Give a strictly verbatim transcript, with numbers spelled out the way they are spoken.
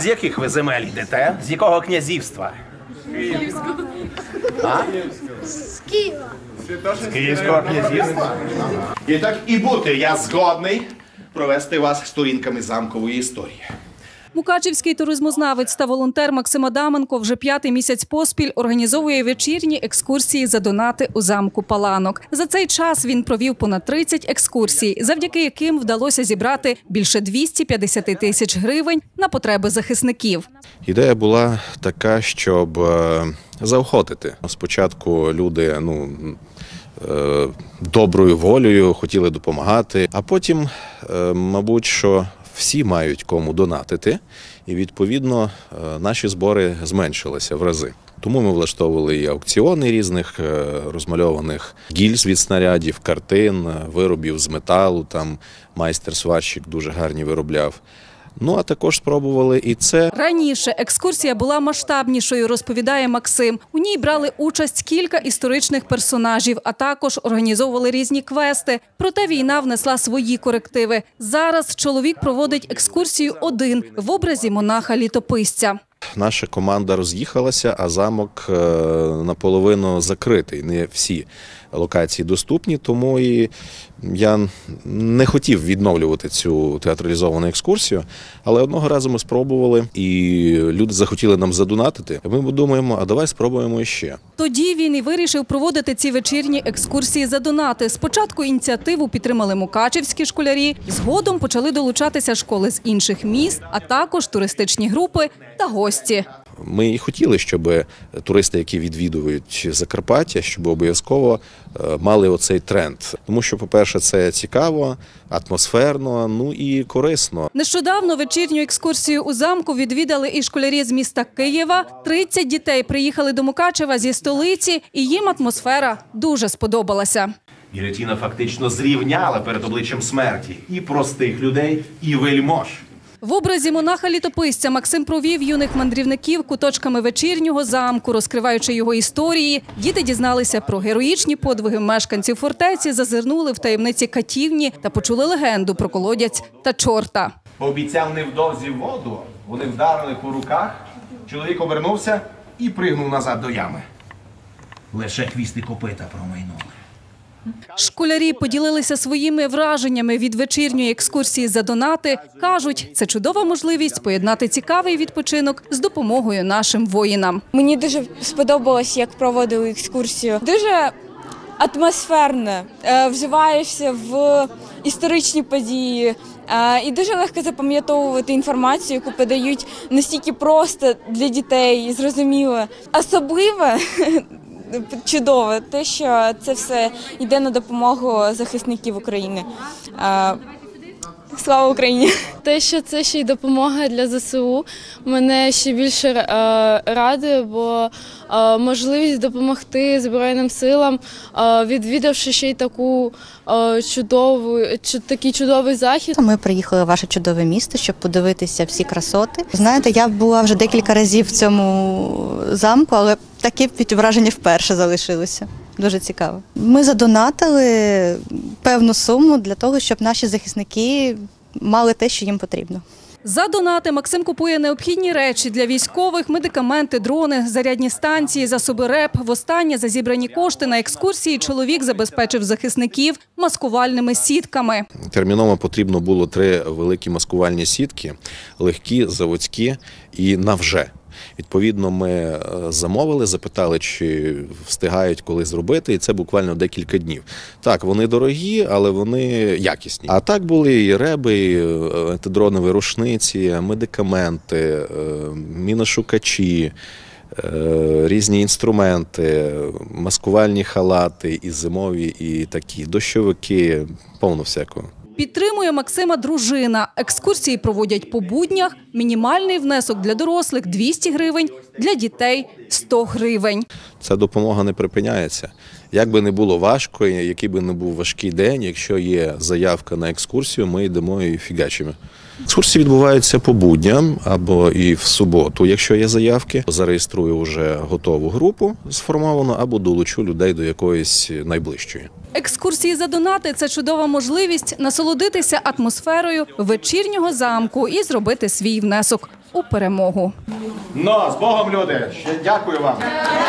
з яких ви земель йдете? З якого князівства? Київського. А? З Києва. З Київського князівства. І так і бути, я згодний провести вас сторінками замкової історії. Мукачівський туризмознавець та волонтер Максим Адаменко вже п'ятий місяць поспіль організовує вечірні екскурсії за донати у замку Паланок. За цей час він провів понад тридцять екскурсій, завдяки яким вдалося зібрати більше двісті п'ятдесят тисяч гривень на потреби захисників. Ідея була така, щоб заохотити. Спочатку люди, ну, доброю волею хотіли допомагати, а потім, мабуть, що всі мають кому донатити, і, відповідно, наші збори зменшилися в рази. Тому ми влаштовували і аукціони різних розмальованих гільз від снарядів, картин, виробів з металу, там майстер-сварщик дуже гарні виробляв. Ну, а також спробували і це. Раніше екскурсія була масштабнішою, розповідає Максим. У ній брали участь кілька історичних персонажів, а також організовували різні квести. Проте війна внесла свої корективи. Зараз чоловік проводить екскурсію один в образі монаха-літописця. Наша команда роз'їхалася, а замок наполовину закритий. Не всі локації доступні, тому і я не хотів відновлювати цю театралізовану екскурсію, але одного разу ми спробували, і люди захотіли нам задонатити. Ми думаємо, а давай спробуємо іще. Тоді він і вирішив проводити ці вечірні екскурсії за донати. Спочатку ініціативу підтримали мукачівські школярі, згодом почали долучатися школи з інших міст, а також туристичні групи та гості. Ми і хотіли, щоб туристи, які відвідують Закарпаття, щоб обов'язково мали оцей тренд. Тому що, по-перше, це цікаво, атмосферно, ну і корисно. Нещодавно вечірню екскурсію у замку відвідали і школярі з міста Києва. тридцять дітей приїхали до Мукачева зі столиці, і їм атмосфера дуже сподобалася. Гільотіна фактично зрівняла перед обличчям смерті і простих людей, і вельмож. В образі монаха-літописця Максим провів юних мандрівників куточками вечірнього замку, розкриваючи його історії. Діти дізналися про героїчні подвиги мешканців фортеці, зазирнули в таємниці катівні та почули легенду про колодязь та чорта. Пообіцяв невдовзі воду, вони вдарили по руках, чоловік обернувся і пригнув назад до ями. Лише хвіст і копита промайнули. Школярі поділилися своїми враженнями від вечірньої екскурсії за донати. Кажуть, це чудова можливість поєднати цікавий відпочинок з допомогою нашим воїнам. Мені дуже сподобалось, як проводили екскурсію. Дуже атмосферно, вживаєшся в історичні події. І дуже легко запам'ятовувати інформацію, яку подають настільки просто для дітей, зрозуміло. Особливо чудово те, що це все йде на допомогу захисників України. Слава Україні! Те, що це ще й допомога для зе се у, мене ще більше радує, бо можливість допомогти Збройним силам, відвідавши ще й таку чудову, такий чудовий захід. Ми приїхали в ваше чудове місто, щоб подивитися всі красоти. Знаєте, я була вже декілька разів в цьому замку, але таке враження вперше залишилося. Дуже цікаво. Ми задонатили певну суму для того, щоб наші захисники мали те, що їм потрібно. За донати Максим купує необхідні речі для військових, медикаменти, дрони, зарядні станції, засоби РЕП. Востаннє за зібрані кошти на екскурсії чоловік забезпечив захисників маскувальними сітками. Терміново потрібно було три великі маскувальні сітки, легкі, заводські і навже. Відповідно, ми замовили, запитали, чи встигають коли зробити, і це буквально декілька днів. Так, вони дорогі, але вони якісні. А так були і реби, і антидронові рушниці, медикаменти, міношукачі, різні інструменти, маскувальні халати, і зимові, і такі, дощовики, повно всякого. Підтримує Максима дружина. Екскурсії проводять по буднях. Мінімальний внесок для дорослих – двісті гривень, для дітей – сто гривень. Ця допомога не припиняється. Як би не було важко, який би не був важкий день, якщо є заявка на екскурсію, ми йдемо і фігачимо. Екскурсії відбуваються по будням або і в суботу, якщо є заявки. Зареєструю вже готову групу сформовану або долучу людей до якоїсь найближчої. Екскурсії за донати – це чудова можливість насолодитися атмосферою вечірнього замку і зробити свій внесок у перемогу. Ну, з Богом, люди! Ще дякую вам!